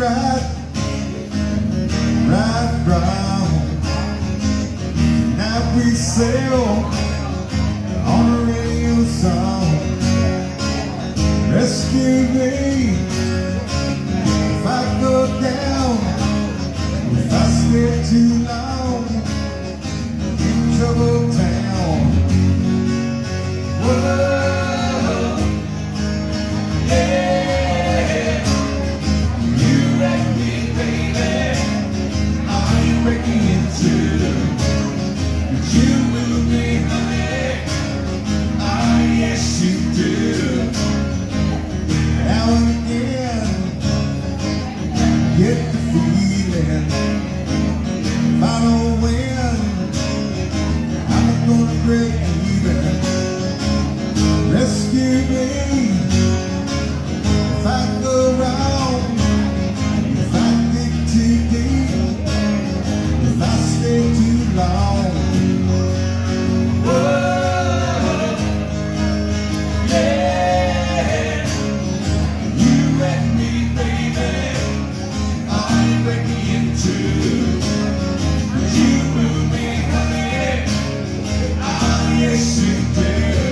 right, right round. Now we sail on a radio song. Rescue me if I go down, if I stay too long in trouble town. Whoa, yeah, you wreck me, baby. I'm breaking into, but you move me, honey. Ah, yes you do. Now and again, get the feeling. If I don't win, I'm gonna break even. Rescue me if I go wrong, if I dig too deep, if I stay too long. Whoa, yeah, you wreck me, baby. I'm breaking into, but you move me, honey. Ah, yes you do.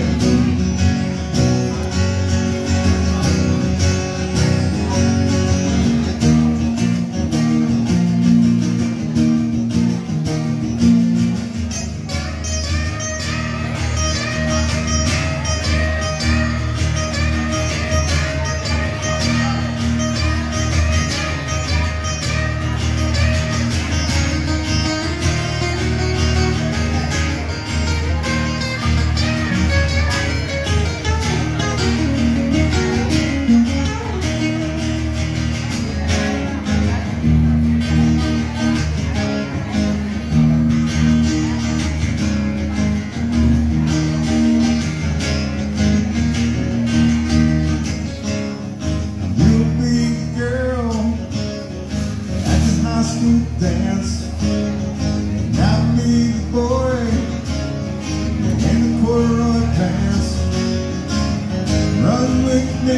Dance, and I'll be the boy in the corduroy pants. Run with me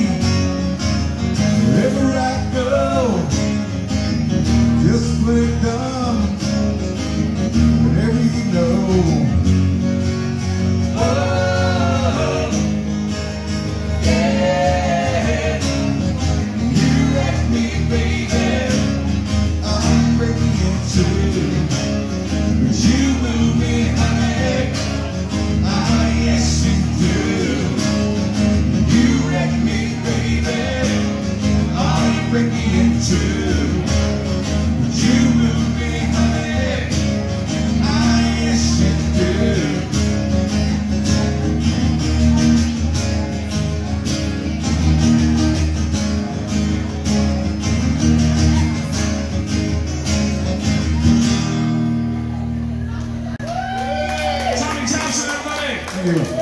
wherever I go. Just play dumb, whatever you know. Whoa, yeah, you wreck me, baby. Breaking into, but you move me, honey. Ah, yes you do. You wreck me, baby. I'm breaking into, but you move me, honey. Ah, yes you do. Thank you.